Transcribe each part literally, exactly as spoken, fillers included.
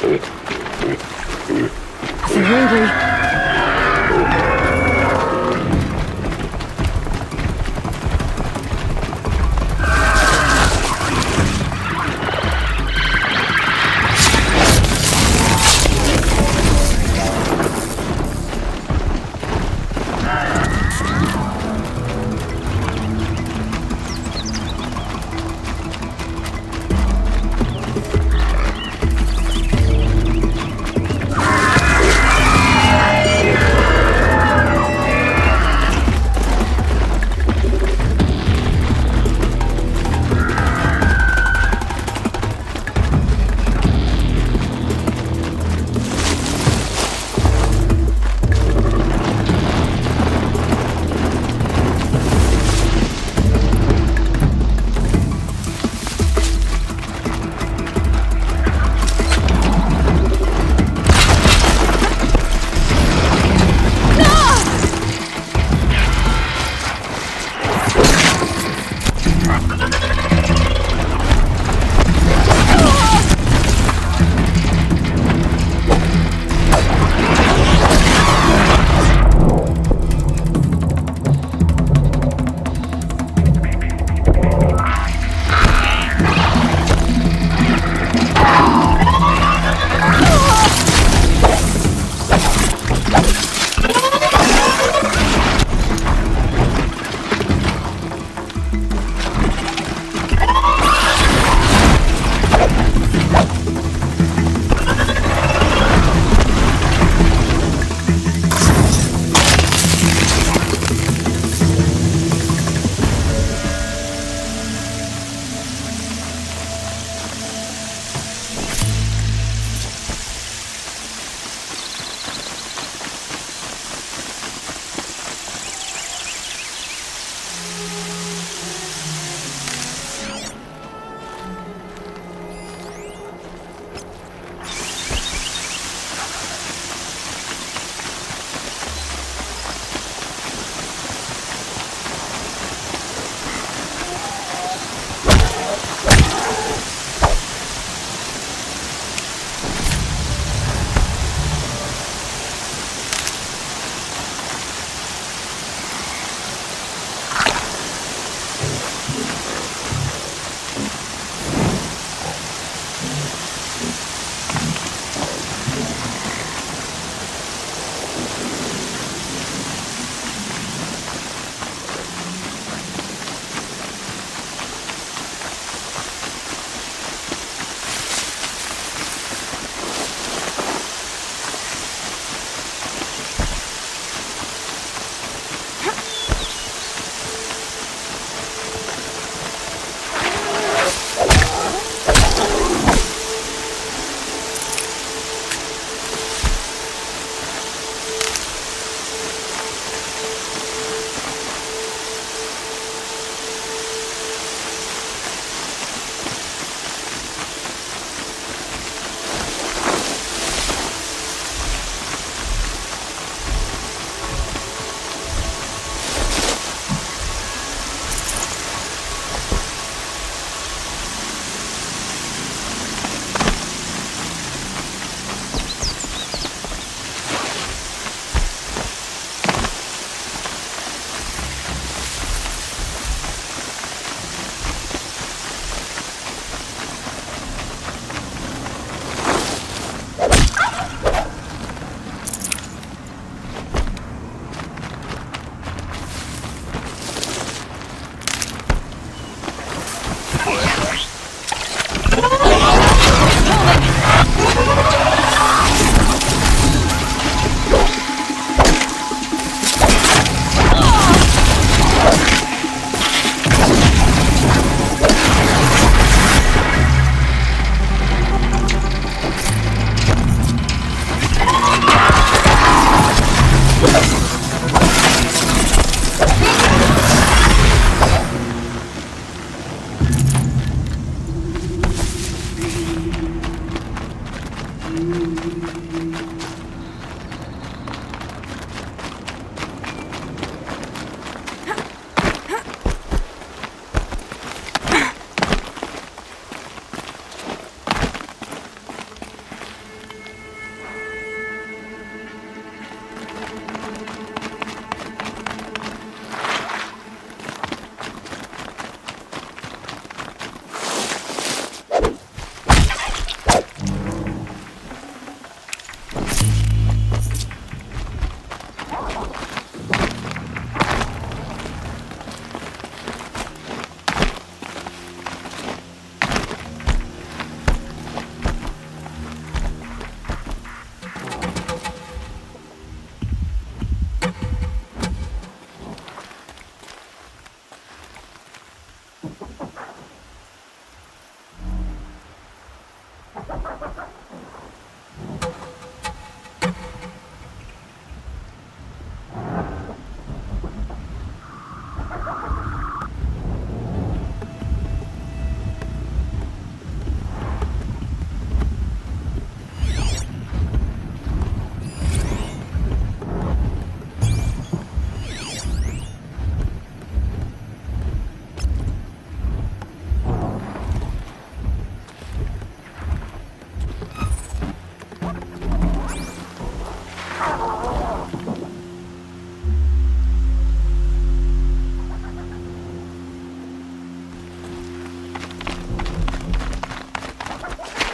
They're hungry.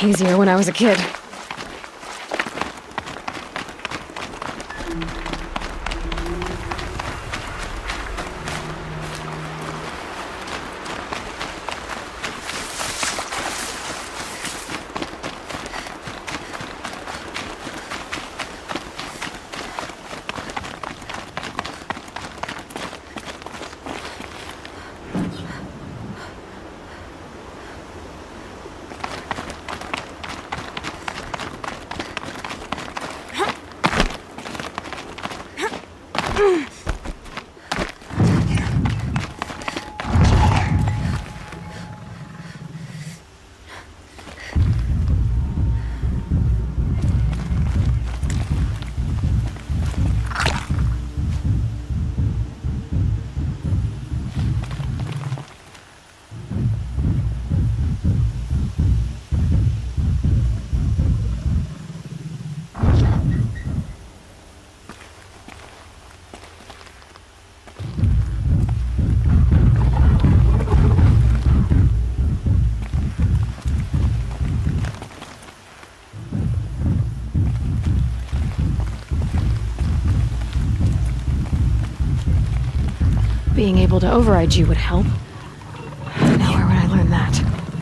easier when I was a kid. Being able to override you would help. Now where would I learn that?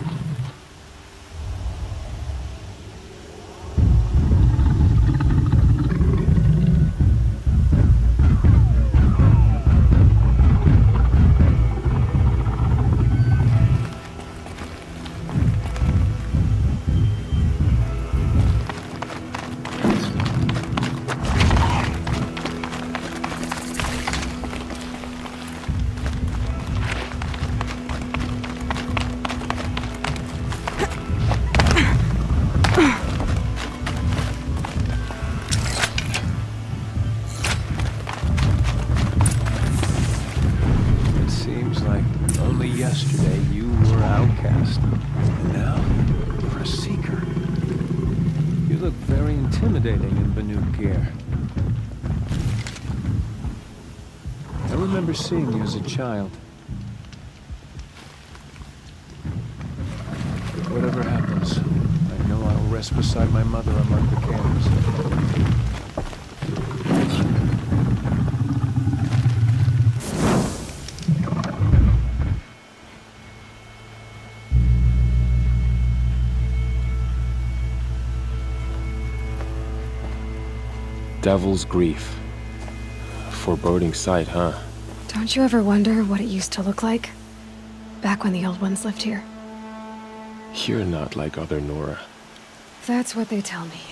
Yesterday, you were outcast. And now, you're a seeker. You look very intimidating in Banuk gear. I remember seeing you as a child. But whatever happens, I know I'll rest beside my mother among the camps. Devil's Grief. A foreboding sight, huh? Don't you ever wonder what it used to look like? Back when the old ones lived here. You're not like other Nora. That's what they tell me.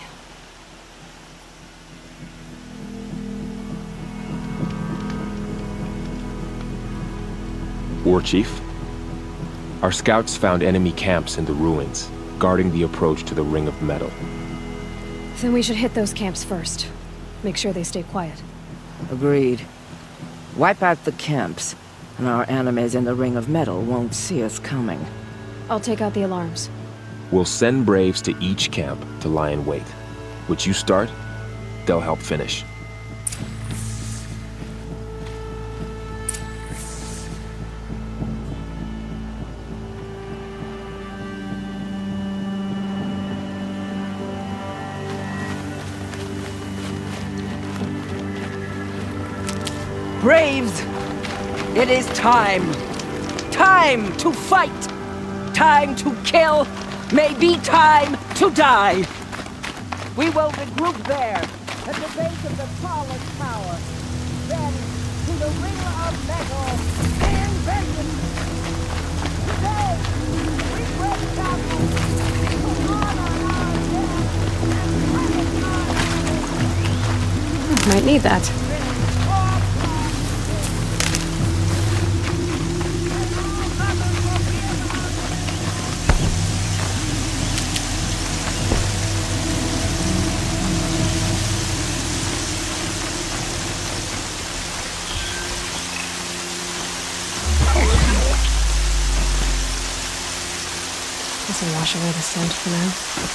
War Chief? Our scouts found enemy camps in the ruins, guarding the approach to the Ring of Metal. Then we should hit those camps first. Make sure they stay quiet. Agreed. Wipe out the camps, and our enemies in the Ring of Metal won't see us coming. I'll take out the alarms. We'll send Braves to each camp to lie in wait. What you start, they'll help finish. Braves! It is time! Time to fight! Time to kill! Maybe time to die! We will regroup there, at the base of the tallest tower. Then, to the Ring of Metal, and vengeance! Today, we break down to honor our dead and punish our enemies. Might need that. This will wash away the scent for now.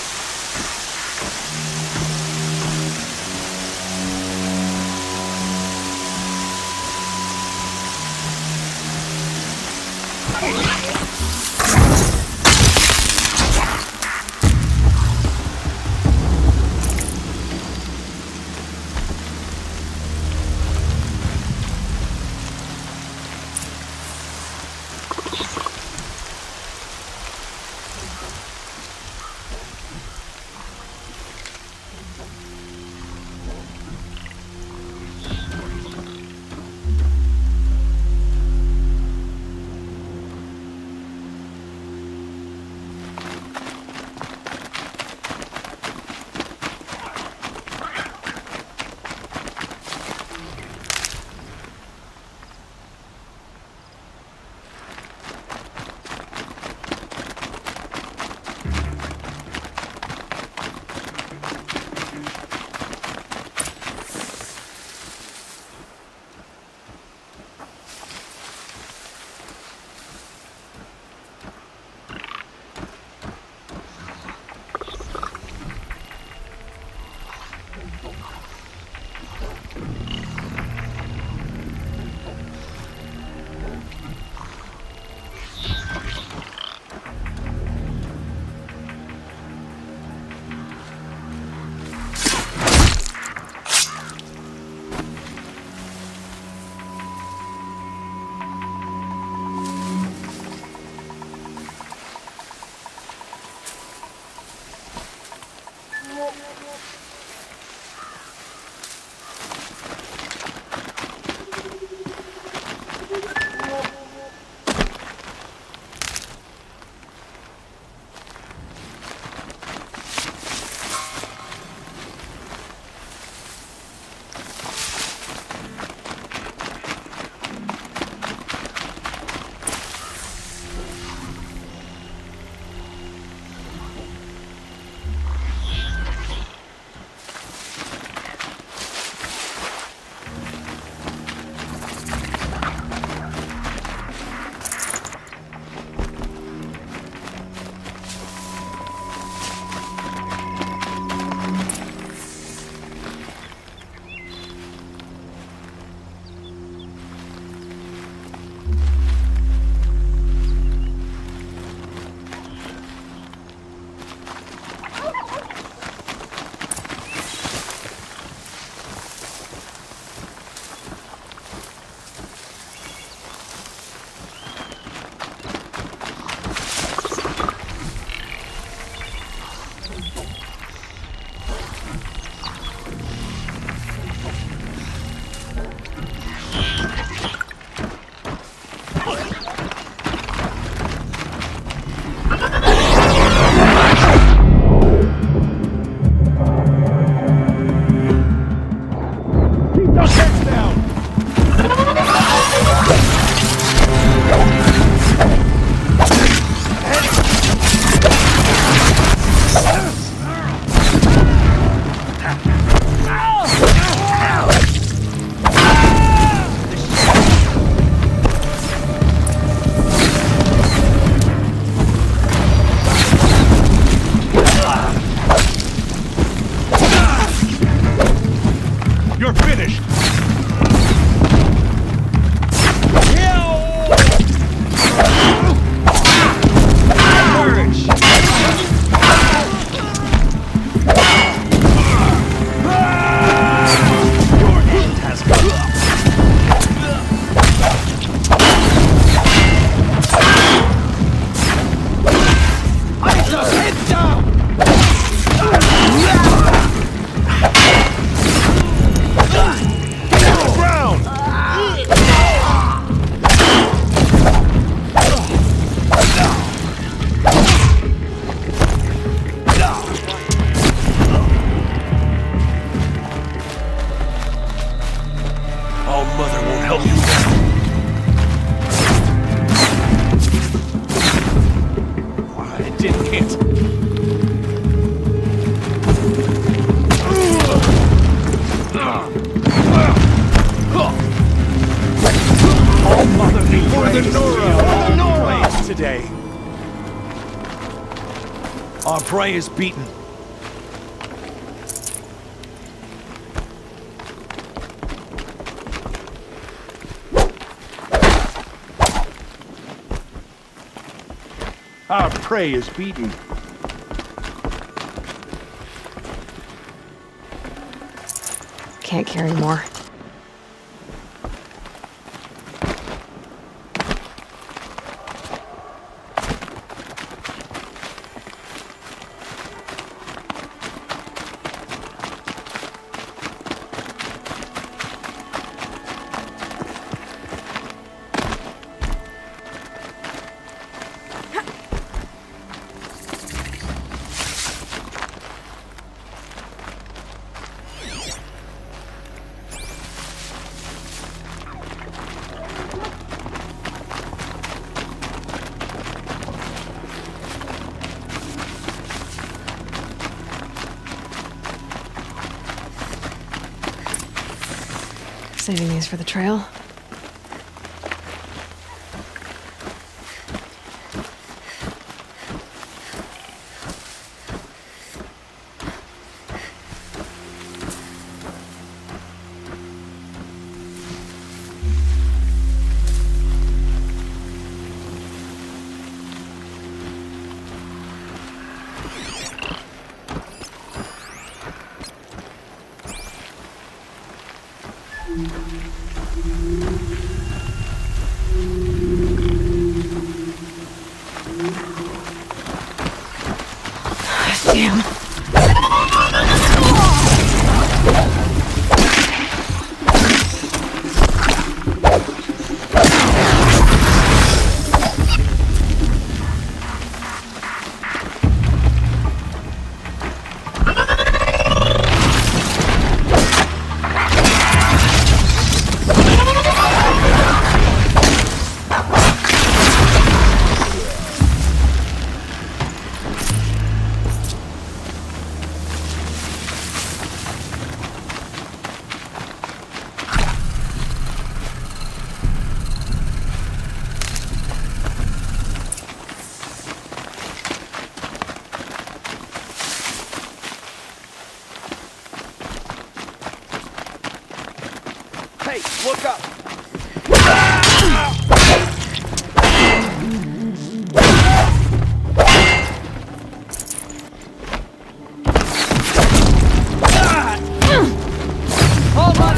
Our prey is beaten. Our prey is beaten. Can't carry more. Saving these for the trail. Damn. Hey, look up! Hold on!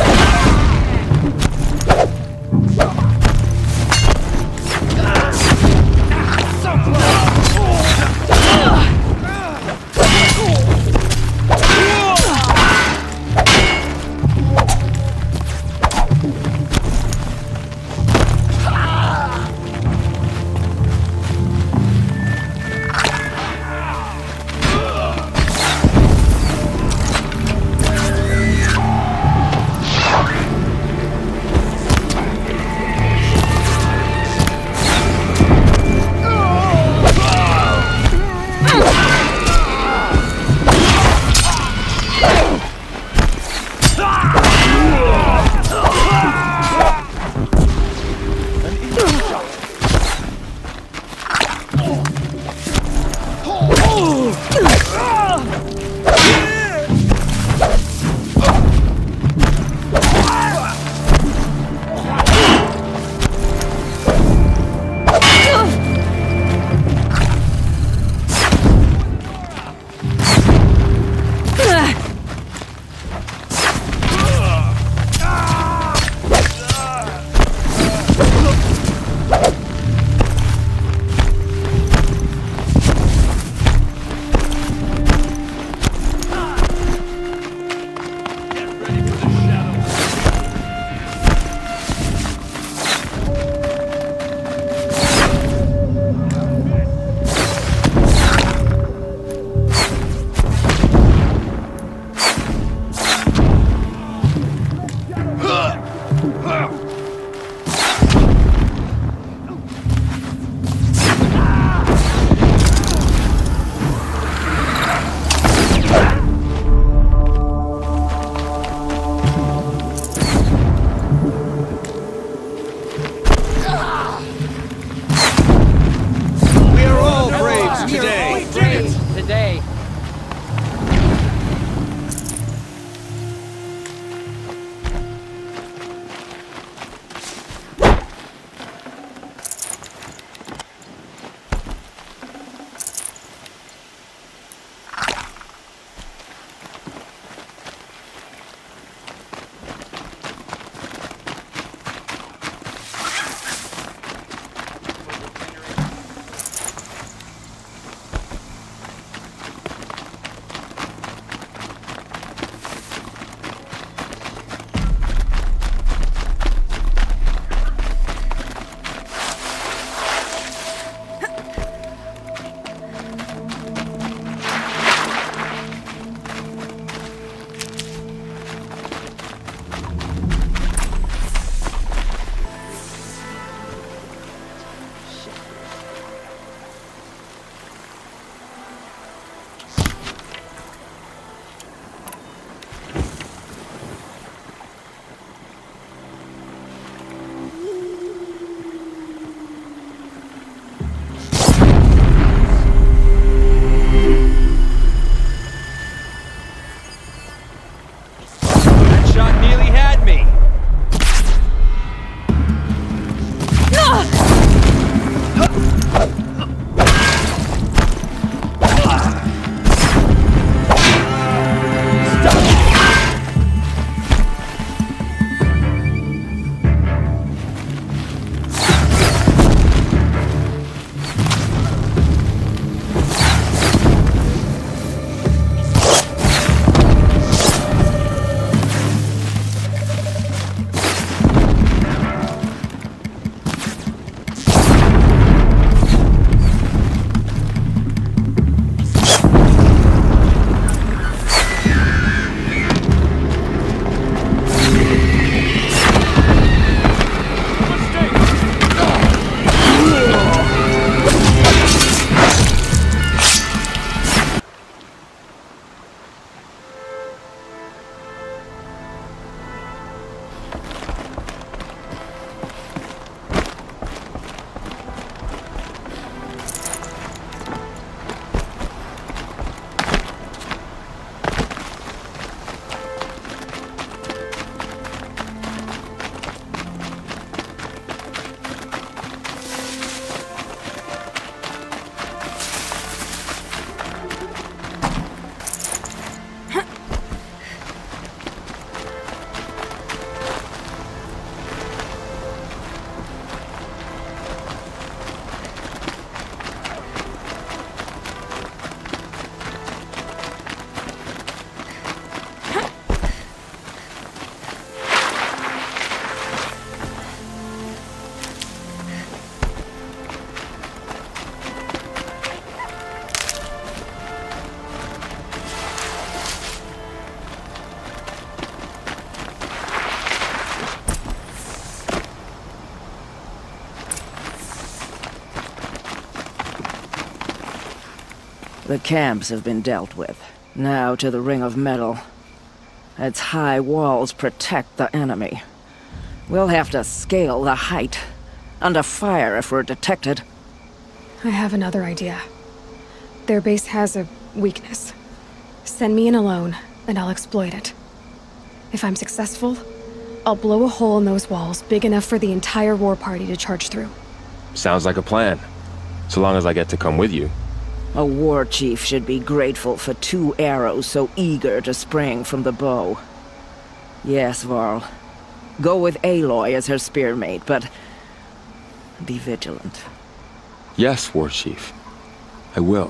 The camps have been dealt with. Now to the Ring of Metal. Its high walls protect the enemy. We'll have to scale the height. Under fire if we're detected. I have another idea. Their base has a weakness. Send me in alone, and I'll exploit it. If I'm successful, I'll blow a hole in those walls big enough for the entire war party to charge through. Sounds like a plan. So long as I get to come with you. A war chief should be grateful for two arrows so eager to spring from the bow. Yes, Varl. Go with Aloy as her spearmate, but be vigilant. Yes, War Chief. I will.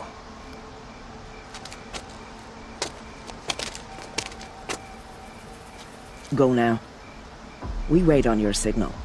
Go now. We wait on your signal.